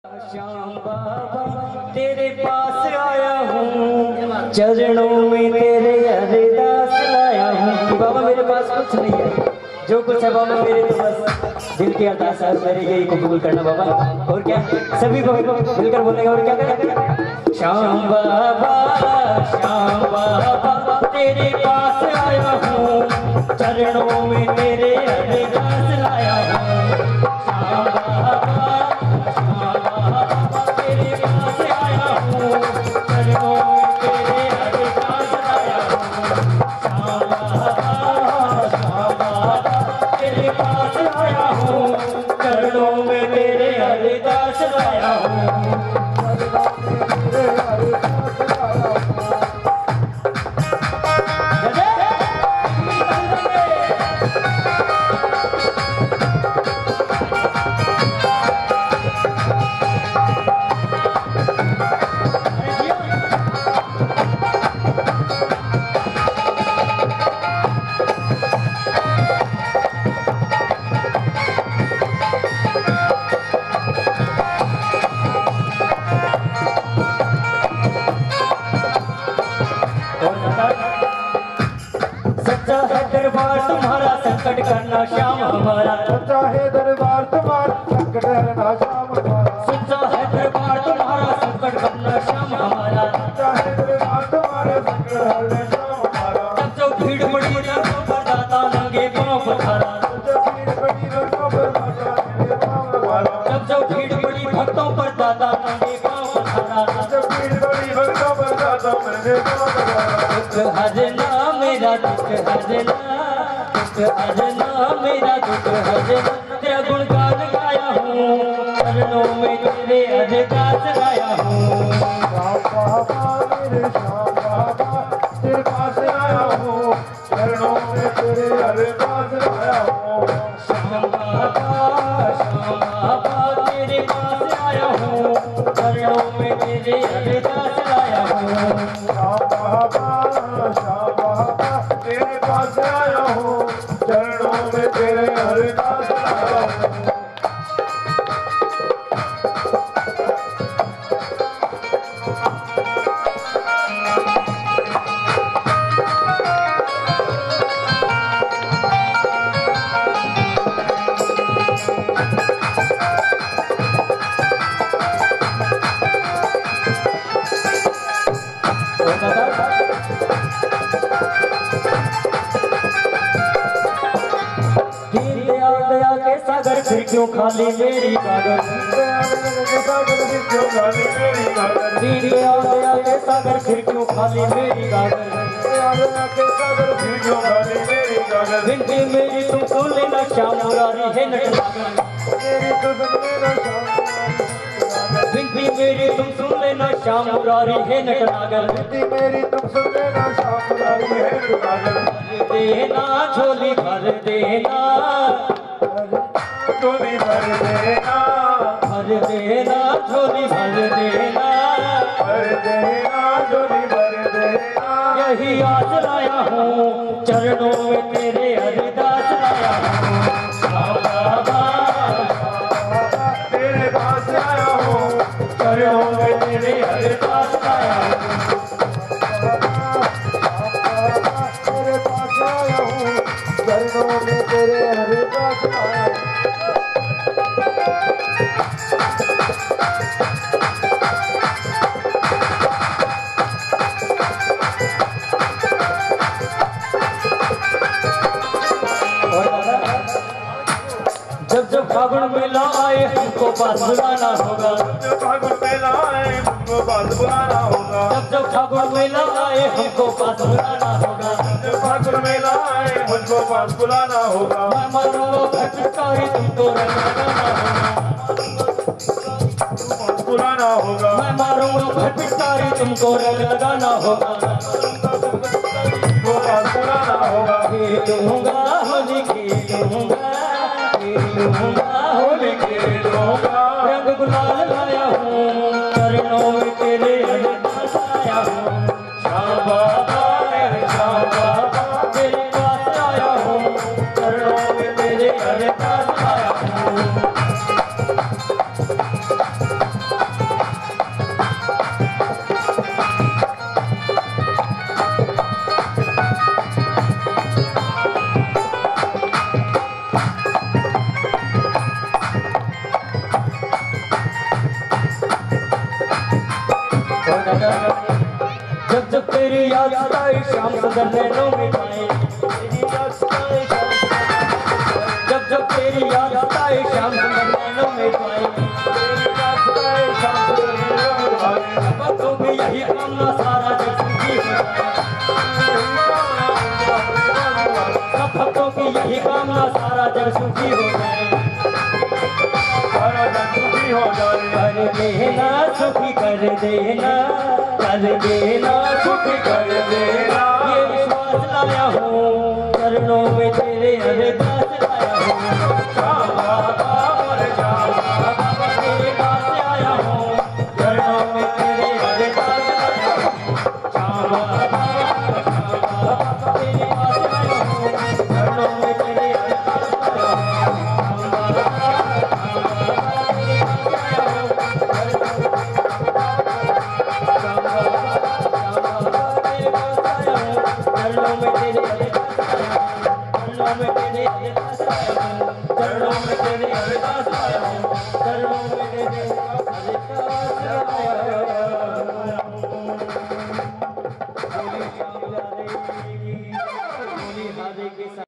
श्याम बाबा तेरे पास आया हूँ, चरणों में तेरे अरदास लाया हूँ। बाबा मेरे पास कुछ नहीं है, जो कुछ है बाबा मेरे तो बस दिल की अरदास है, मेरे यही कबूल करना बाबा। और क्या सभी को मिलकर बोलेंगे और क्या करेंगे। श्याम बाबा तेरे पास आया हूँ, चरणों में तेरे अरदास लाया हूँ। श्याम बाबा तेरे पास आया हूँ, चरणों में तेरे अरदास लाया हूँ। श्याम बाबा तेरे पास आया हूँ, चरणों में तेरे अरदास लाया हूँ। सच्चा है दरबार तुम्हारा संकट करना श्याम हमारा, सच्चा है दरबार तुम्हारा संकट करना श्याम हमारा, सच्चा है दरबार तुम्हारा संकट करना श्याम हमारा, सच्चा है दरबार तुम्हारा संकट करना श्याम हमारा। जब जो भीड़ बड़ी रखो पर दाता नंगे पांव पखारा, जब भीड़ बड़ी रखो पर दाता नंगे पांव पखारा, जब जो भीड़ बड़ी भक्तों पर दाता नंगे पांव पखारा, जब भीड़ बड़ी भक्तों पर दाता नंगे पांव पखारा। दुख हरना मेरा दुख हरना, दुख हरना मेरा दुख हरना, तेरा गुणगान गाया हूँ, चरणों में तेरे अरदास गाया हूँ। श्याम बाबा मेरे श्याम बाबा तेरे पास आया हूँ, चरणों में तेरे अरदास लाया हूँ। श्याम बाबा तेरे पास आया हूँ, चरणों में तेरे अरदास लाया हूँ। श्याम बाबा तेरे पास आया हूँ, चरणों में तेरे अरदास लाया हूँ। दया के सागर फिर क्यों खाली मेरी गागर, दीन दया के सागर फिर क्यों खाली मेरी गागर, विनती मेरी तुम सुन लेना श्याम मुरारी है नटनागर, विनती मेरी तुम सुन लेना श्याम मुरारी है नटनागर, भर देना झोली भर देना, झोली भर देना, भर देना झोली भर देना, भर देना झोली भर देना। यही आस लाया हूँ, चरणों में तेरे अरदास लाया हूँ। श्याम बाबा तेरे पास आया हूँ, चरणों में तेरे अरदास लाया हूँ। तेरे पास आया हूँ, चरणों में तेरे अरदास लाया हूँ। जब जब फागुन मेला आए हमको पास बुलाना होगा, जब फागुन मेला आए हमको पास बुलाना होगा, जब जब फागुन मेला आए हमको पास बुलाना होगा, जब फागुन मेला आए मुझको पास बुलाना होगा। मैं मारूंगा भटकारी तुमको रंग लगाना होगा, पास बुलाना होगा, मैं मारूंगा भटकारी तुमको रंग लगाना होगा, तुमको पास बुलाना होगा। खेलूंगा होली खेलूंगा, खेलूंगा होली खेलूंगा, रंग गुलाल लाया हूँ, चरणों में तेरे अरदास लाया हूँ। श्याम बाबा तेरे पास आया हूँ, चरणों में तेरे अरदास लाया हूँ। आए श्याम सुंदर नैनों में पाए, जब जब तेरी याद आए श्याम सुंदर नैनों में पाए, भक्तों की यही कामना सारा जग सुखी हो जाए, सब भक्तों की यही कामना सारा जग सुखी हो जाए, सारा जग सुखी हो जाए। कर देना सुखी कर देना, कर देना सुखी कर देना, ये विश्वास लाया हूँ चरणों में तेरे अरदास लाया हूँ, श्याम बाबा मोरे श्याम बाबा तेरे पास आया हूँ चरणों में तेरे अरदास लाया हूँ, श्याम बाबा तेरे पास आया हूँ चरणों में तेरे अरदास लाया हूँ, श्याम चरणों में तेरे अरदास